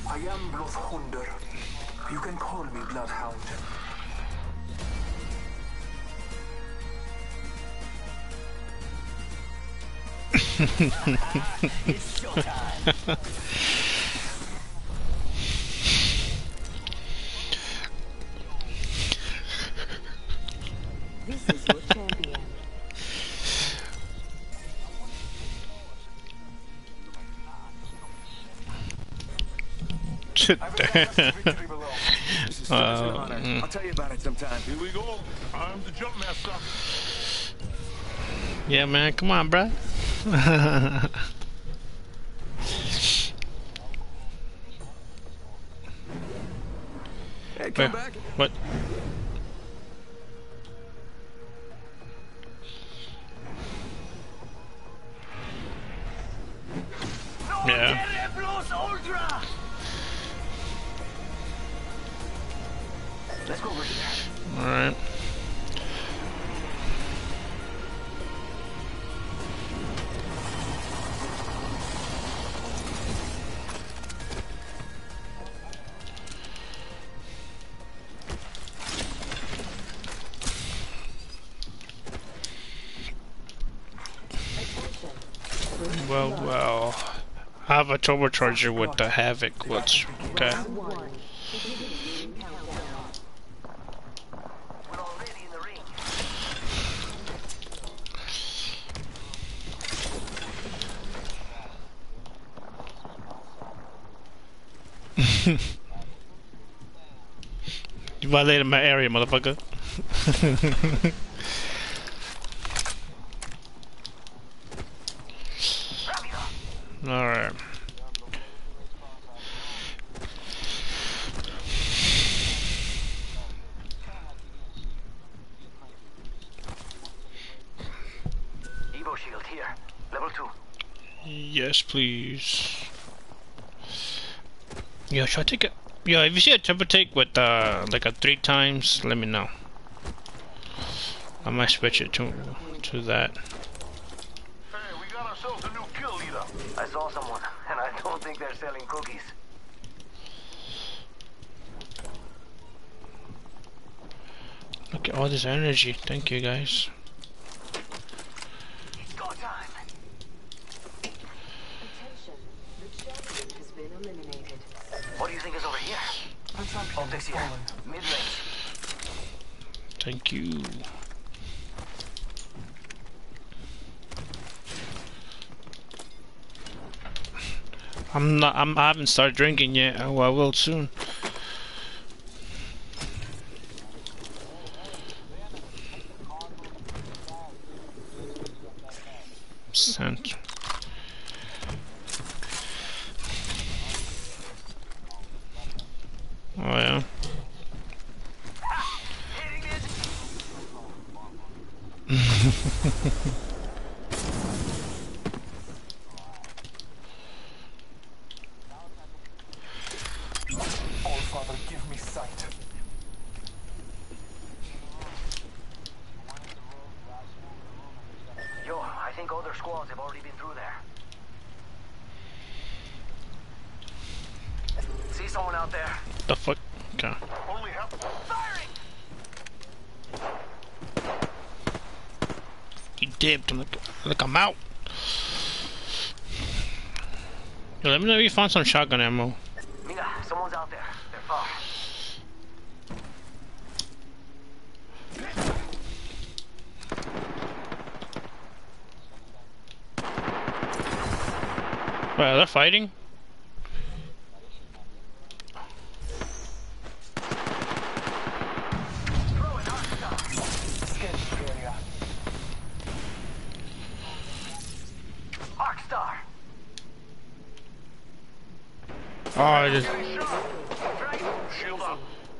I am Bloodhunder. You can call me Bloodhound. It's showtime. This is your champion. I'll tell you about it sometime. Here we go. I'm the jump master. Yeah, man, come on, bruh. Hey, come back. What? Yeah. Let's go over there. Alright. Well. I have a turbocharger with the Havoc, which, okay. You violated my area, motherfucker. Alright. Evo shield here. Level 2. Yes, please. Yo, should I take it? Yo, if you see a turbo take with like a 3 times, let me know. I might switch it to that. Hey, we got ourselves a new kill leader. I saw someone, and I don't think they're selling cookies. Look at all this energy. Thank you, guys. Go time. Attention, the champion has been eliminated. What do you think is over here? Optics here. Mid-range. Thank you. I haven't started drinking yet. Oh, I will soon. Sent. Oh yeah. All Father, give me sight. Yo, I think other squads have already been through there. See someone out there? The fuck? Okay. Only half. Firing! He dipped. Look, I'm out. Yo, let me know if you found some shotgun ammo. Mira, someone's out there. They're far. Wait, they're fighting? Arcstar! Oh, I just... Shield up.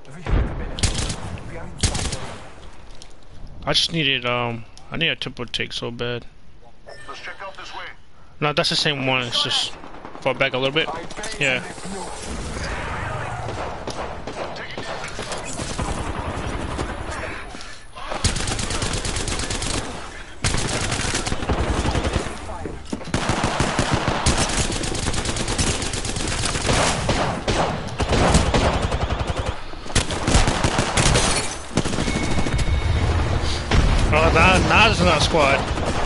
I just needed, I need a triple take so bad. Let's check out this way. No, that's the same one, it's just far back a little bit. Yeah. Nah, it's not squad.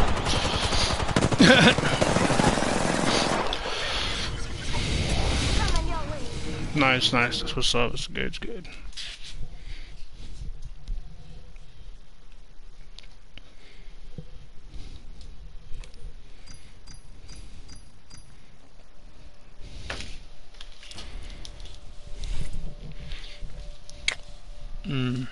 Nice, nice. That's what's up. It's good, it's good. Mm.